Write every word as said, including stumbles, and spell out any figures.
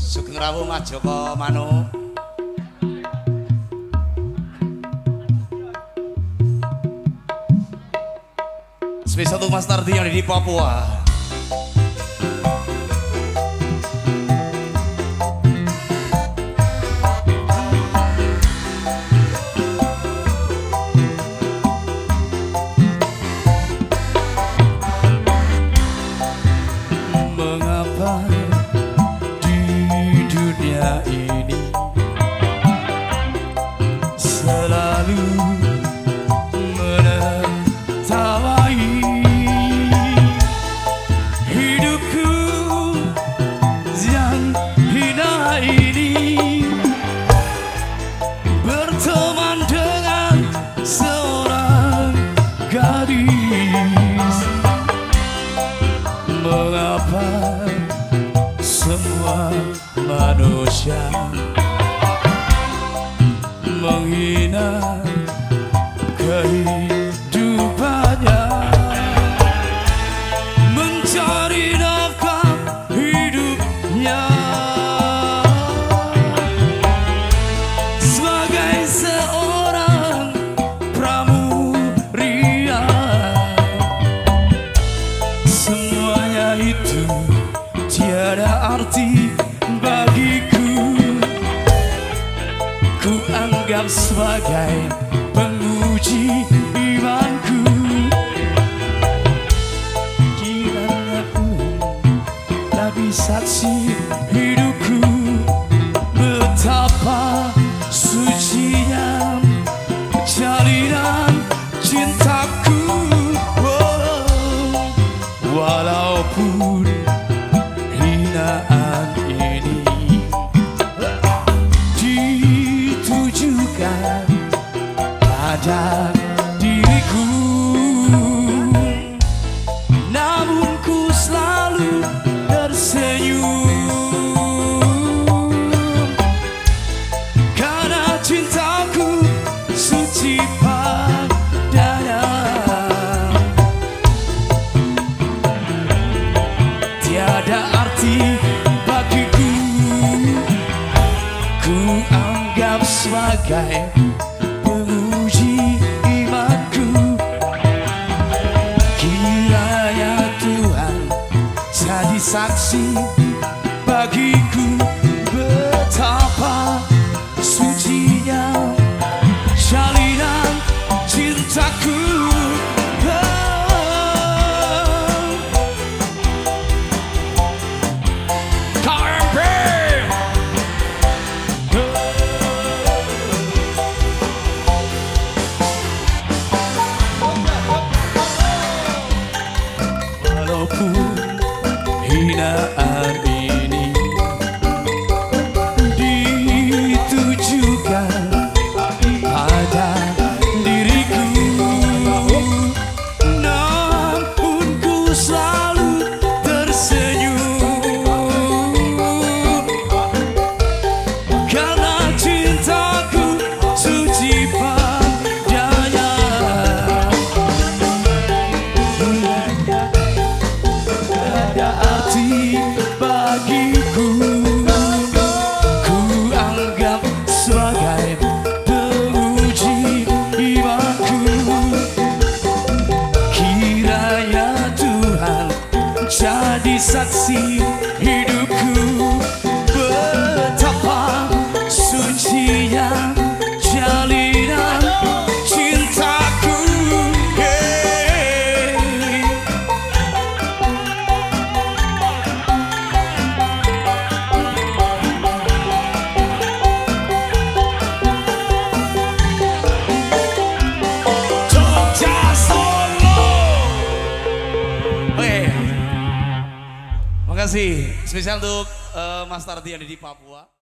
Sugeng rawuh Mas Joko Manu. Spesial untuk Mas Tardi yang ada di Papua. Mengapa di dunia ini selalu menertawai hidupku yang hina ini, berteman dengan seorang gadis. Mengapa semua manusia menghina kehidupannya, mencari nafkah hidupnya sebagai seorang pramuria? Semuanya itu tiada arti bagiku. Ku anggap sebagai penguji imanku. Kiranya aku tapi saksi hidupku, betapa sucinya jalinan cintaku. Oh, walaupun hinaan ini ditujukan pada diriku, namun ku selalu tersenyum karena cintaku suci padanya. Tiada arti bagiku, ku anggap sebagai penguji imanku. Kiranya Tuhan jadi saksi bagiku, betapa sucinya jalinan cintaku. Walaupun hinaan ini ditujukan pada diriku, namun ku selalu tersenyum karena cintaku suci padanya. Ada arti bagiku, ku anggap sebagai penguji imanku. Kiranya Tuhan jadi saksi hidupku, betapa sucinya jalinan cintaku. Terima kasih spesial untuk uh, Mas Tardi yang ada di Papua.